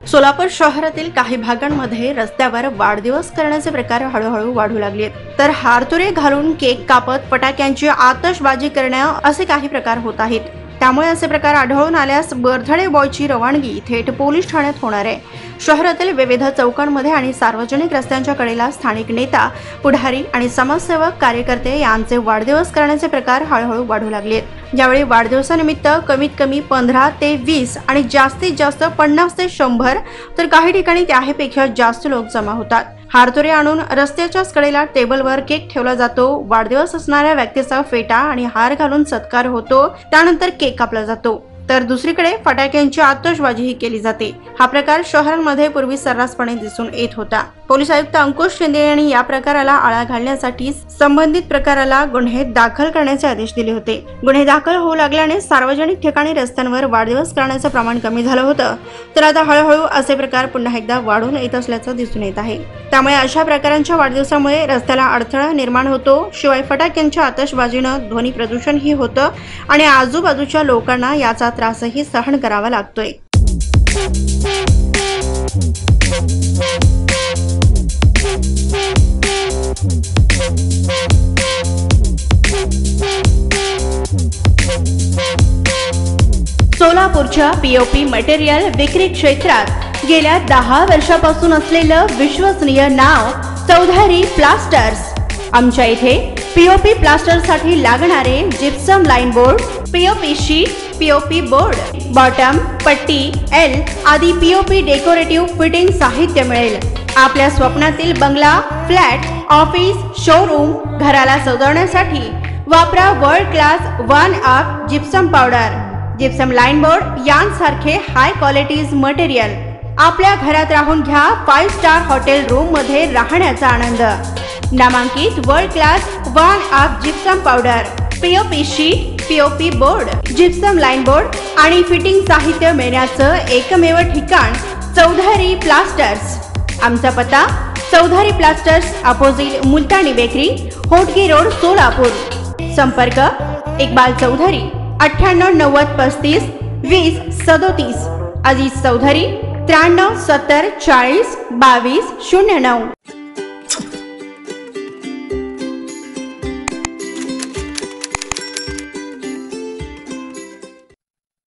सोलापूर शहरातील काही भागांमध्ये रस्त्यावर वाढदिवस करण्याचे प्रकार हळूहळू वाढू लागले, तर हारतुरे घालून केक कापत फटाक्यांची आतषबाजी करणे असे काही प्रकार होत आहेत। त्यामुळे असे प्रकार आढळून आल्यास बर्थडे बॉयची रवानगी थेट पोलीस ठाण्यात होणार आहे। शहरातील विविध चौकांमध्ये आणि सार्वजनिक रस्त्यांच्या कडेला स्थानिक नेता, पुढारी आणि समाजसेवक कार्यकर्ते यांचे वाढदिवस करण्याचे प्रकार हळूहळू वाढू लागले। यावेळी वाढदिवसानिमित्त कमीत कमी 15 ते 20 आणि जास्तीत जास्त 50 ते 100 तर काही ठिकाणी त्यापेक्षा जास्त लोक जमा होतात। हारतुरे आणून रस्त्याच्याच कडेला टेबलवर केक ठेवला जातो। वाढदिवस असणाऱ्या व्यक्तीचा फेटा आणि हार घालून सत्कार होतो, त्यानंतर केक कापला जातो, तर दुसरीकडे फटाक्यांची आतषबाजीही केली जाते। हा प्रकार शहरांमध्ये पूर्वी सर्रासपणे दिसून येत होता। पोलीस आयुक्त अंकुश शिंदे यांनी या प्रकाराला आळा घालण्यासाठी संबंधित प्रकाराला गुन्हे दाखल करण्याचे आदेश दिले होते। गुन्हे दाखल होऊ लागल्याने सार्वजनिक ठिकाणी रस्त्यांवर वाढदिवस करण्याचे प्रमाण कमी झालं होतं, तर आता हळूहळू असे प्रकार पुन्हा एकदा वाढून येत असल्याचं दिसून येत आहे। त्यामुळे अशा प्रकारांच्या वाढदिवसामुळे रस्त्याला अडथळा निर्माण होतो, शिवाय फटाक्यांच्या आतषबाजीनं ध्वनी प्रदूषणही होतं आणि आजूबाजूच्या लोकांना याचा त्रासही सहन करावा लागतोय। सोलापूरच्या पीओपी मटेरियल विक्री क्षेत्रात गेल्या 10 वर्षापासून असलेलं विश्वसनीय नाव चौधरी प्लास्टर्स। आमच्या इथे पीओपी प्लास्टर साठी लागणारे gypsum line board, POP sheet, POP board, bottom, पट्टी, एल आदी पीओपी डेकोरेटिव्ह फिटिंग साहित्य मिळेल। आपल्या स्वप्नातील बंगला, फ्लॅट, ऑफिस, शोरूम, घराला सजवण्यासाठी वापरा world class 1 gypsum powder, gypsum line board यांसारखे हाय क्वालिटीज मटेरियल। आपल्या घरात राहून घ्या 5 स्टार हॉटेल रूम मध्ये राहण्याचा आनंद। नामांकित world class 1 gypsum powder, POP sheet, POP board, gypsum line board आणि फिटिंग साहित्य मिळण्याचं एकमेव ठिकाण चौधरी प्लास्टर्स। आमचा पत्ता Chaudhary plasters opposite Multani bakery, Hotgi road, Solapur. संपर्क इकबाल चौधरी 98 90 35 20 37, अजीज चौधरी 93 70 40 22 09।